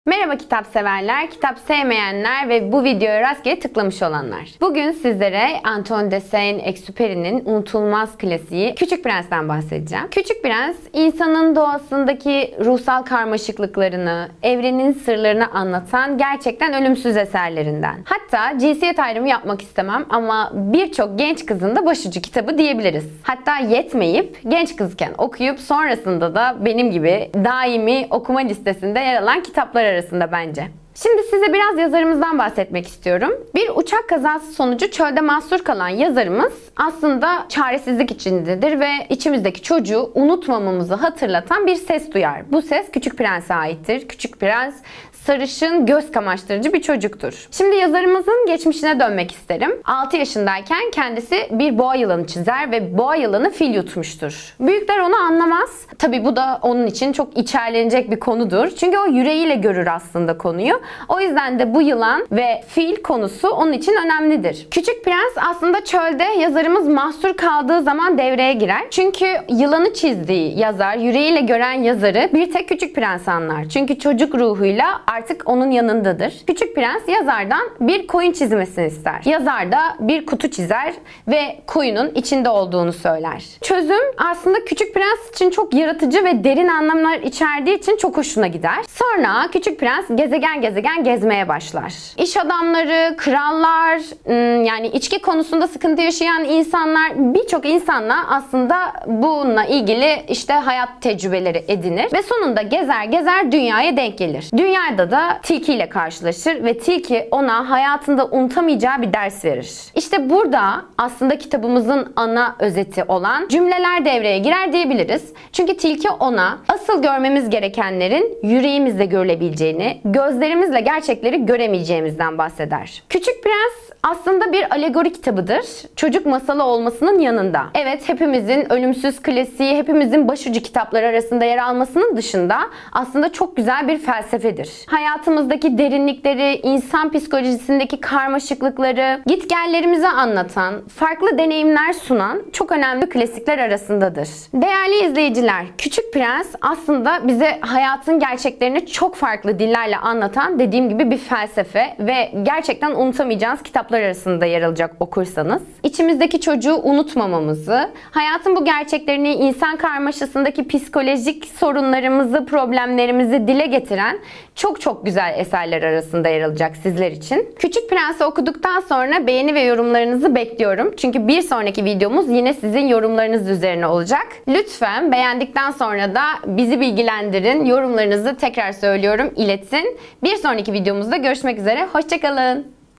Merhaba kitap severler, kitap sevmeyenler ve bu videoya rastgele tıklamış olanlar. Bugün sizlere Antoine de Saint-Exupéry'nin unutulmaz klasiği Küçük Prens'ten bahsedeceğim. Küçük Prens, insanın doğasındaki ruhsal karmaşıklıklarını, evrenin sırlarını anlatan gerçekten ölümsüz eserlerinden. Hatta cinsiyet ayrımı yapmak istemem ama birçok genç kızın da başucu kitabı diyebiliriz. Hatta yetmeyip genç kızken okuyup sonrasında da benim gibi daimi okuma listesinde yer alan kitaplar arasında bence. Şimdi size biraz yazarımızdan bahsetmek istiyorum. Bir uçak kazası sonucu çölde mahsur kalan yazarımız aslında çaresizlik içindedir ve içimizdeki çocuğu unutmamamızı hatırlatan bir ses duyar. Bu ses Küçük Prens'e aittir. Küçük Prens sarışın, göz kamaştırıcı bir çocuktur. Şimdi yazarımızın geçmişine dönmek isterim. 6 yaşındayken kendisi bir boğa yılanı çizer ve boğa yılanı fil yutmuştur. Büyükler onu anlamaz. Tabii bu da onun için çok içerlenecek bir konudur. Çünkü o yüreğiyle görür aslında konuyu. O yüzden de bu yılan ve fil konusu onun için önemlidir. Küçük Prens aslında çölde yazarımız mahsur kaldığı zaman devreye girer. Çünkü yılanı çizdiği yazar, yüreğiyle gören yazarı bir tek Küçük Prens anlar. Çünkü çocuk ruhuyla artık onun yanındadır. Küçük Prens yazardan bir koyun çizmesini ister. Yazar da bir kutu çizer ve koyunun içinde olduğunu söyler. Çözüm aslında Küçük Prens için çok yaratıcı ve derin anlamlar içerdiği için çok hoşuna gider. Sonra Küçük Prens gezegen gezmeye başlar. İş adamları, krallar, yani içki konusunda sıkıntı yaşayan insanlar, birçok insanla aslında bununla ilgili işte hayat tecrübeleri edinir ve sonunda gezer dünyaya denk gelir. Dünyada da Tilki ile karşılaşır ve Tilki ona hayatında unutamayacağı bir ders verir. İşte burada aslında kitabımızın ana özeti olan cümleler devreye girer diyebiliriz. Çünkü Tilki ona asıl görmemiz gerekenlerin yüreğimizle görülebileceğini, gözlerimizle gerçekleri göremeyeceğimizden bahseder. Küçük Prens aslında bir alegori kitabıdır. Çocuk masalı olmasının yanında. Evet, hepimizin ölümsüz klasiği, hepimizin başucu kitapları arasında yer almasının dışında aslında çok güzel bir felsefedir. Hayatımızdaki derinlikleri, insan psikolojisindeki karmaşıklıkları, gitgellerimizi anlatan, farklı deneyimler sunan çok önemli klasikler arasındadır. Değerli izleyiciler, Küçük Prens aslında bize hayatın gerçeklerini çok farklı dillerle anlatan, dediğim gibi bir felsefe ve gerçekten unutamayacağınız kitaplar arasında yer alacak okursanız. İçimizdeki çocuğu unutmamamızı, hayatın bu gerçeklerini, insan karmaşasındaki psikolojik sorunlarımızı, problemlerimizi dile getiren çok güzel eserler arasında yer alacak sizler için. Küçük Prens'i okuduktan sonra beğeni ve yorumlarınızı bekliyorum. Çünkü bir sonraki videomuz yine sizin yorumlarınız üzerine olacak. Lütfen beğendikten sonra da bizi bilgilendirin. Yorumlarınızı tekrar söylüyorum, iletin. Bir sonraki videomuzda görüşmek üzere. Hoşça kalın.